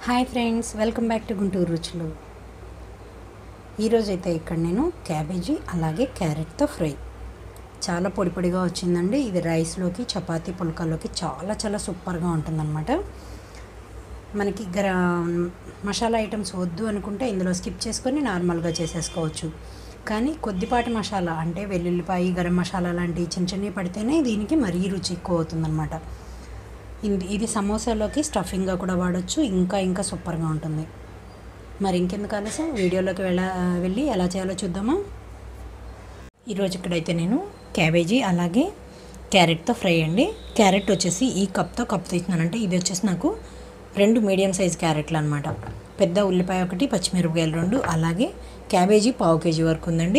Hi friends, welcome back to Guntur Ruchulu. ఈరోజు అయితే ఇక్కడ నేను క్యాబేజీ అలాగే క్యారెట్తో ఫ్రై చాలా పొడి పొడిగా వచ్చిందండి. ఇది రైస్లోకి, చపాతీ, పుల్కాలోకి చాలా చాలా సూపర్గా ఉంటుందన్నమాట. మనకి మసాలా ఐటమ్స్ వద్దు అనుకుంటే ఇందులో స్కిప్ చేసుకొని నార్మల్గా చేసేసుకోవచ్చు. కానీ కొద్దిపాటి మసాలా అంటే వెల్లుల్లిపాయ, గరం మసాలా లాంటివి చిన్న చిన్నవి పడితేనే దీనికి మరీ రుచి ఎక్కువ అవుతుందన్నమాట. ఇది సమోసాలోకి స్టఫింగ్గా కూడా వాడచ్చు. ఇంకా సూపర్గా ఉంటుంది. మరి ఇంకెందుకు ఆలస్యం, వీడియోలోకి వెళ్ళి ఎలా చేయాలో చూద్దామా. ఈరోజు ఇక్కడైతే నేను క్యాబేజీ అలాగే క్యారెట్తో ఫ్రై అండి. క్యారెట్ వచ్చేసి ఈ కప్తో ఇస్తున్నానంటే ఇది వచ్చేసి నాకు 2 మీడియం సైజ్ క్యారెట్లు అనమాట. పెద్ద ఉల్లిపాయ 1, పచ్చిమిరపకాయలు 2, అలాగే క్యాబేజీ 1/2 కేజీ వరకు ఉందండి.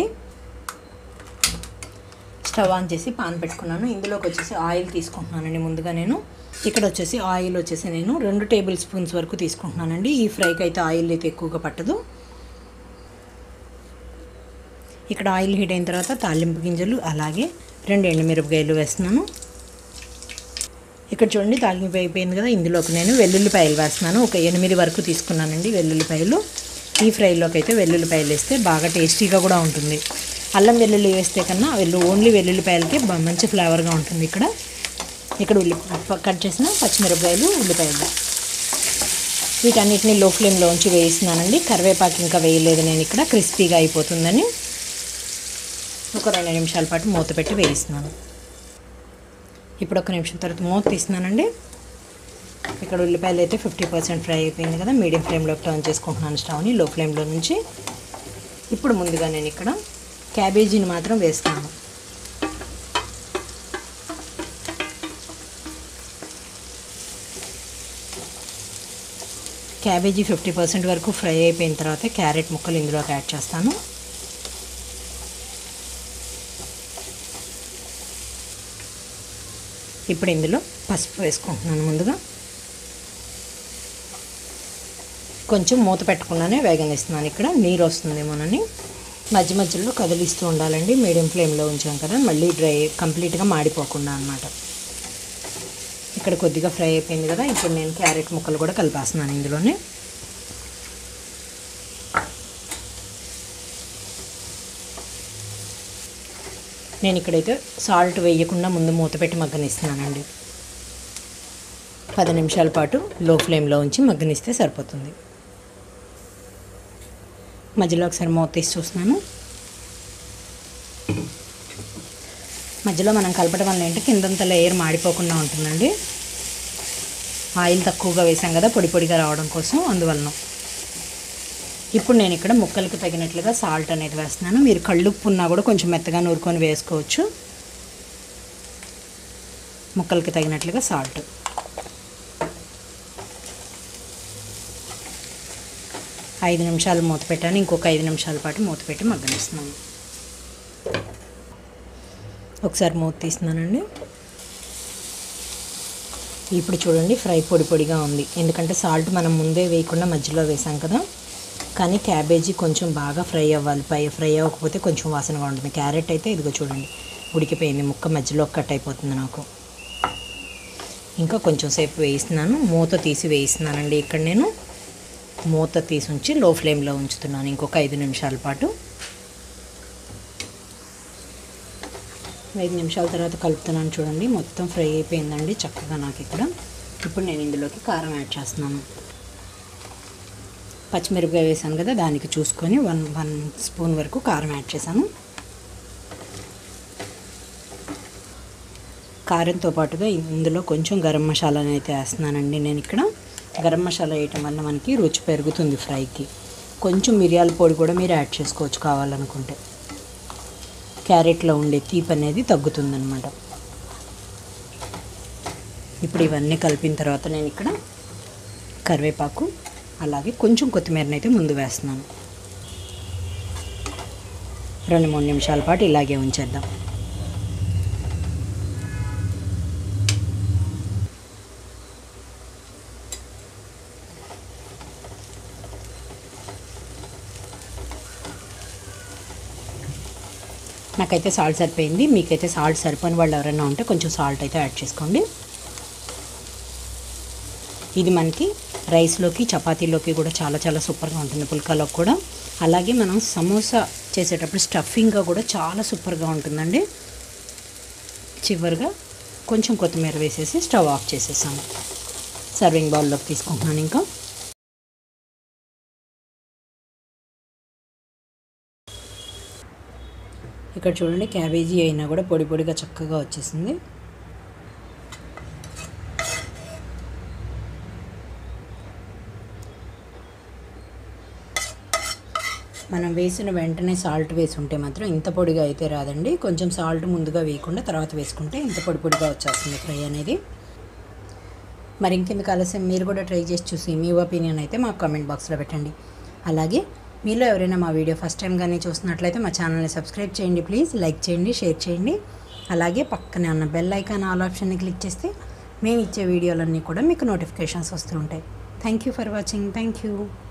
స్టవ్ ఆన్ చేసి పాన్ పెట్టుకున్నాను. ఇందులోకి వచ్చేసి ఆయిల్ తీసుకుంటున్నానండి. ముందుగా నేను ఇక్కడ వచ్చేసి ఆయిల్ వచ్చేసి నేను 2 టేబుల్ స్పూన్స్ వరకు తీసుకుంటున్నానండి. ఈ ఫ్రైకి అయితే ఆయిల్ అయితే ఎక్కువగా పట్టదు. ఇక్కడ ఆయిల్ హీట్ అయిన తర్వాత తాలింపు గింజలు అలాగే 2 ఎండుమిరపకాయలు వేస్తున్నాను. ఇక్కడ చూడండి తాలింపు అయిపోయింది కదా. ఇందులోకి నేను వెల్లుల్లిపాయలు వేస్తున్నాను. ఒక 8 వరకు తీసుకున్నానండి వెల్లుల్లిపాయలు. ఈ ఫ్రైలోకి అయితే వెల్లుల్లిపాయలు వేస్తే బాగా టేస్టీగా కూడా ఉంటుంది. అల్లం వెల్లుల్లి వేస్తే కన్నా ఓన్లీ వెల్లుల్లిపాయలకి మంచి ఫ్లేవర్గా ఉంటుంది. ఇక్కడ కట్ చేసిన పచ్చిమిరపకాయలు, ఉల్లిపాయలు వీటన్నిటిని లో ఫ్లేమ్లో ఉంచి వేయిస్తున్నానండి. కరివేపాకు ఇంకా వేయలేదు నేను, ఇక్కడ క్రిస్పీగా అయిపోతుందని ఒక 2 నిమిషాల పాటు మూత పెట్టి వేయిస్తున్నాను. ఇప్పుడు 1 నిమిషం తర్వాత మూత తీస్తున్నానండి. ఇక్కడ ఉల్లిపాయలు అయితే 50% ఫ్రై అయిపోయింది కదా. మీడియం ఫ్లేమ్లోకి టర్న్ చేసుకుంటున్నాను స్టవ్ని లో ఫ్లేమ్లో నుంచి. ఇప్పుడు ముందుగా నేను ఇక్కడ క్యాబేజీని మాత్రం వేస్తున్నాను. క్యాబేజీ 50% వరకు ఫ్రై అయిపోయిన తర్వాత క్యారెట్ ముక్కలు ఇందులోకి యాడ్ చేస్తాను. ఇప్పుడు ఇందులో పసుపు వేసుకుంటున్నాను. ముందుగా కొంచెం మూత పెట్టకుండానే వేగనిస్తున్నాను. ఇక్కడ నీరు వస్తుందేమోనని మధ్య మధ్యలో కదిలిస్తూ ఉండాలండి. మీడియం ఫ్లేమ్లో ఉంచాం కదా, మళ్ళీ కంప్లీట్గా మాడిపోకుండా అన్నమాట. ఇక్కడ కొద్దిగా ఫ్రై అయిపోయింది కదా. ఇప్పుడు నేను క్యారెట్ ముక్కలు కూడా కలిపేస్తున్నాను ఇందులోనే. నేను ఇక్కడైతే సాల్ట్ వేయకుండా ముందు మూత పెట్టి మగ్గనిస్తున్నానండి. 10 నిమిషాల పాటు లో ఫ్లేమ్లో ఉంచి మగ్గనిస్తే సరిపోతుంది. మధ్యలో ఒకసారి మూత తీసి చూస్తున్నాను. మధ్యలో మనం కలపడం వల్ల ఏంటంటే కిందంతా లేయర్ మాడిపోకుండా ఉంటుందండి. ఆయిల్ తక్కువగా వేసాం కదా పొడి పొడిగా రావడం కోసం, అందువలన. ఇప్పుడు నేను ఇక్కడ ముక్కలకు తగినట్లుగా సాల్ట్ అనేది వేస్తున్నాను. మీరు కళ్ళుప్పు ఉన్నా కూడా కొంచెం మెత్తగా నూరుకొని వేసుకోవచ్చు. ముక్కలకి తగినట్లుగా సాల్ట్. ఐదు నిమిషాలు మూత పెట్టాను. ఇంకొక 5 నిమిషాల పాటు మూత పెట్టి మగ్గనిస్తున్నాను. ఒకసారి మూత తీస్తున్నానండి. ఇప్పుడు చూడండి ఫ్రై పొడి పొడిగా ఉంది. ఎందుకంటే సాల్ట్ మనం ముందే వేయకుండా మధ్యలో వేసాం కదా. కానీ క్యాబేజీ కొంచెం బాగా ఫ్రై అవ్వాలి. ఫ్రై అవ్వకపోతే కొంచెం వాసనగా ఉంటుంది. క్యారెట్ అయితే ఇదిగో చూడండి ఉడికిపోయింది. ముక్క మధ్యలో కట్ అయిపోతుంది నాకు. ఇంకా కొంచెం సేపు వేయిస్తున్నాను. మూత తీసి వేయిస్తున్నానండి. ఇక్కడ నేను మూత తీసి ఉంచి లో ఫ్లేమ్లో ఉంచుతున్నాను ఇంకొక 5 నిమిషాల పాటు. 5 నిమిషాల తర్వాత కలుపుతున్నాను. చూడండి మొత్తం ఫ్రై అయిపోయిందండి చక్కగా నాకు ఇక్కడ. ఇప్పుడు నేను ఇందులోకి కారం యాడ్ చేస్తున్నాను. పచ్చిమిరపకాయ వేసాను కదా, దానికి చూసుకొని 1 స్పూన్ వరకు కారం యాడ్ చేశాను. కారంతో పాటుగా ఇందులో కొంచెం గరం మసాలాని అయితే వేస్తున్నానండి. నేను ఇక్కడ గరం మసాలా వేయటం వల్ల మనకి రుచి పెరుగుతుంది ఫ్రైకి. కొంచెం మిరియాల పొడి కూడా మీరు యాడ్ చేసుకోవచ్చు కావాలనుకుంటే. క్యారెట్లో ఉండే తీపి అనేది తగ్గుతుందన్నమాట. ఇప్పుడు ఇవన్నీ కలిపిన తర్వాత నేను ఇక్కడ కరివేపాకు అలాగే కొంచెం కొత్తిమీరని అయితే ముందు వేస్తున్నాను. 2-3 నిమిషాల పాటు ఇలాగే ఉంచేద్దాం. నాకైతే సాల్ట్ సరిపోయింది. మీకైతే సాల్ట్ సరిపోని వాళ్ళు ఎవరైనా ఉంటే కొంచెం సాల్ట్ అయితే యాడ్ చేసుకోండి. ఇది మనకి రైస్లోకి చపాతీలోకి కూడా చాలా చాలా సూపర్గా ఉంటుంది, పుల్కాలోకి కూడా. అలాగే మనం సమోసా చేసేటప్పుడు స్టఫింగ్గా కూడా చాలా సూపర్గా ఉంటుందండి. చివరిగా కొంచెం కొత్తిమీర వేసేసి స్టవ్ ఆఫ్ చేసేసాను. సర్వింగ్ బౌల్లోకి తీసుకుంటున్నాను. ఇంకా ఇక్కడ చూడండి, క్యాబేజీ అయినా కూడా పొడి పొడిగా చక్కగా వచ్చేసింది. మనం వేసిన వెంటనే సాల్ట్ వేసి ఉంటే మాత్రం ఇంత పొడిగా అయితే రాదండి. కొంచెం సాల్ట్ ముందుగా వేయకుండా తర్వాత వేసుకుంటే ఇంత పొడి పొడిగా వచ్చేస్తుంది ఫ్రై అనేది. మరి ఇంకెందుకు ఆలస్యం, మీరు కూడా ట్రై చేసి చూసి మీ ఒపీనియన్ అయితే మాకు కామెంట్ బాక్స్లో పెట్టండి. అలాగే మీలో ఎవరైనా మా వీడియో ఫస్ట్ టైం కానీ చూస్తున్నట్లయితే మా ఛానల్ని సబ్స్క్రైబ్ చేయండి ప్లీజ్. లైక్ చేయండి, షేర్ చేయండి. అలాగే పక్కనే ఉన్న బెల్ ఐకాన్ ఆల్ ఆప్షన్ని క్లిక్ చేస్తే మేము ఇచ్చే వీడియోలన్నీ కూడా మీకు నోటిఫికేషన్స్ వస్తూ ఉంటాయి. Thank you for watching. Thank you.